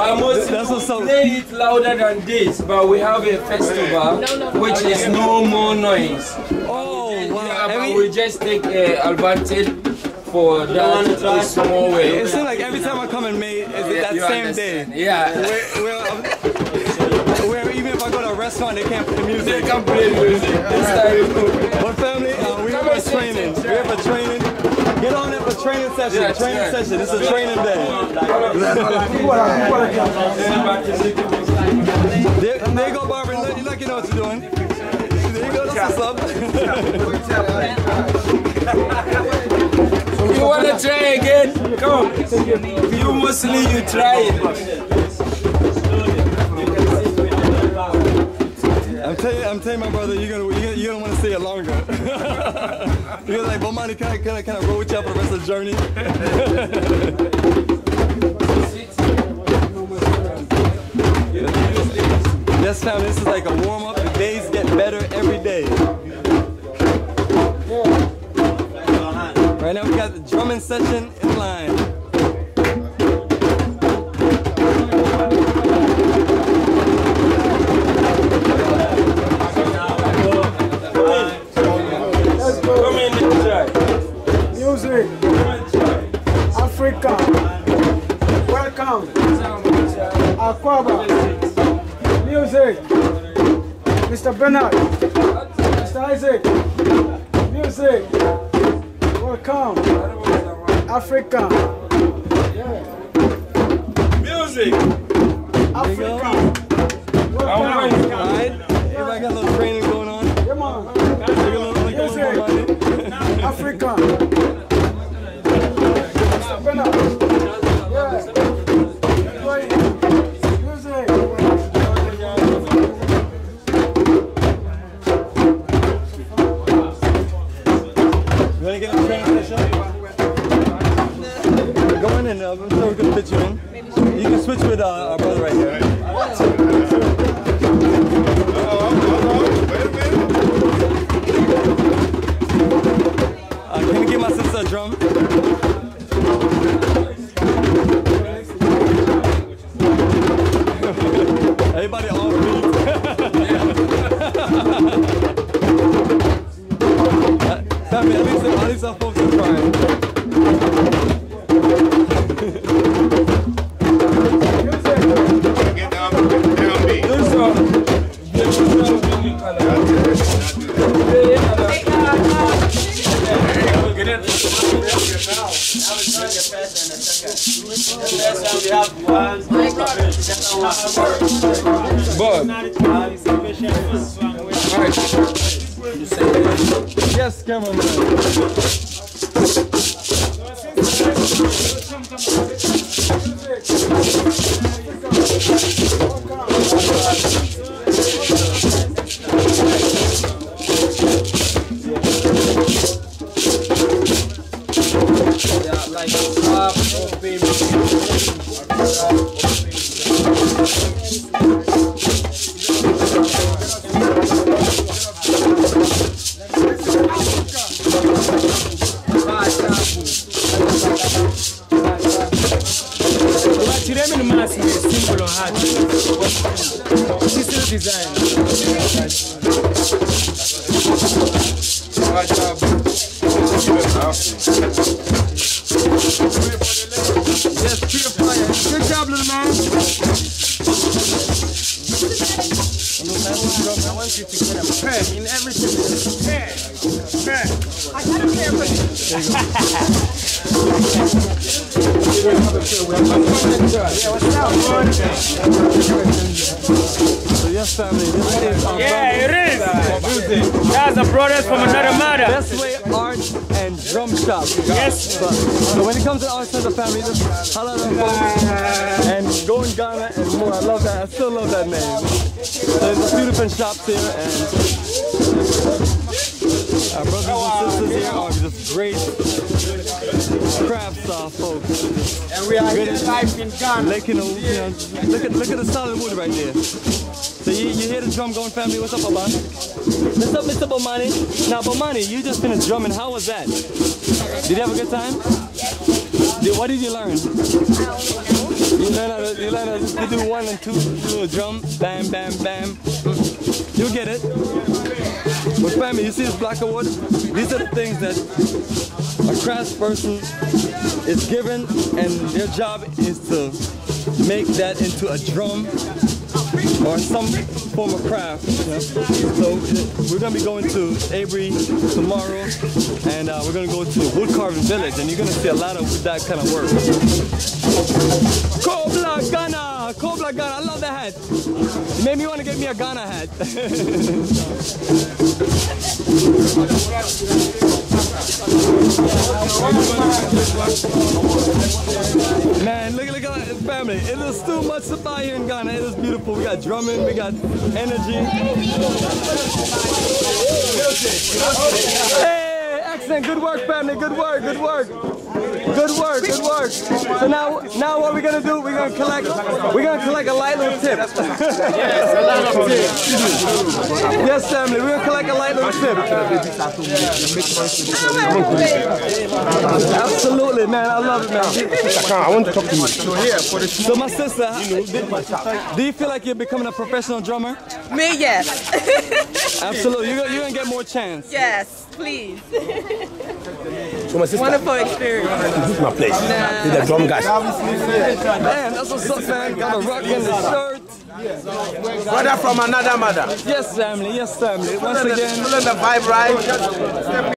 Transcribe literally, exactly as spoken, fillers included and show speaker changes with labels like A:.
A: But most
B: That's
A: people
B: what's up.
A: play it louder than this, but we have a festival which is no more noise.
B: Oh, wow.
A: Yeah, but
B: Every,
A: we just take uh, advantage for that in a small way.
B: it seems like every time I come in May, it's that
A: You
B: same
A: understand.
B: day.
A: Yeah.
B: Where, where, where even if I go to a restaurant, they can't play music.
A: They can play music this time.
B: But family, uh, we have a training. We have a training. Get on it for training session.
A: Yes,
B: training
A: yes.
B: session. This is a training day. there, there you go, Barbara. You like you know what you're doing. There you go. That's what's up.
A: You want to try again? Come. You mostly you try it.
B: I'm telling you, I'm telling my brother, you're gonna, you're gonna, you're gonna want to stay longer. You're like, Bomani, can I, can I, can I roll with you for the rest of the journey? Yes, family, this is like a warm up. The days get better every day. Right now, we got the drumming session in line.
C: Music, Africa, welcome, Aquaba, music, Mister Bernard, Mister Isaac, music, welcome, Africa,
A: Music,
C: Africa,
A: welcome.
B: Alright, everybody got a little training going on.
C: Come on,
B: Music,
C: Africa, Mister Bernard, yeah, music.
B: You want to get a training session? Go in and uh, I'm sure we can fit you in. You can switch with uh, our brother right here. Uh, can you give my sister a drum? Everybody off beat. Family, at least, at least our folks are trying.
D: Get down, get down beat.
A: Bob.
B: Yes, cameraman. Yes, family. This is our
E: Yeah, it is. That's a brothers from another mother.
B: Best Way Art and Drum Shop.
E: Yes.
B: But, so when it comes to the art center family, just holla at them folks and go in Ghana and more. I love that. I still love that name. So there's a few different shops here, and our brothers and sisters here are just great craft style folks.
C: And we are here live in Ghana.
B: Making a, you know, look at look at the solid wood right there. So you, you hear the drum going, family? What's up, Aban? What's up, Mister Bomani? Now, Bomani, you just finished drumming. How was that? Did you have a good time? Did, what did you learn? You learned how to, You learn how to do one and two little drum, bam, bam, bam. You'll get it. But family, you see this block of wood? These are the things that a craftsperson is given, and their job is to make that into a drum or some form of craft. Yeah. So we're going to be going to Avery tomorrow, and uh, we're going to go to the wood carving village, and you're going to see a lot of that kind of work. Kobla Ghana! Kobla Ghana! I love that hat. You made me want to get me a Ghana hat. Man, look, look at that family. It is too much to buy here in Ghana. It is beautiful. We got drumming, we got energy. Hey, excellent. Good work, family. Good work, good work. Good work, good work. So now, now what we're gonna do? We're gonna collect. We're gonna collect a light little tip. Yes, a light little tip. Yes, family. We're gonna collect a light little tip. Absolutely, man. I love it, man.
D: I want to talk to you.
B: So my sister, do you feel like you're becoming a professional drummer?
F: Me, yes.
B: Absolutely. You're, you're gonna get more chance.
F: Yes, please.
D: So my sister,
F: wonderful experience.
D: this is my place. Nah. With the drum guys.
B: Man, that's what's up, man. Got a rock in the shirt.
C: Brother from another mother.
B: Yes, family. Yes, family. Once again,
C: Feeling the vibe, right?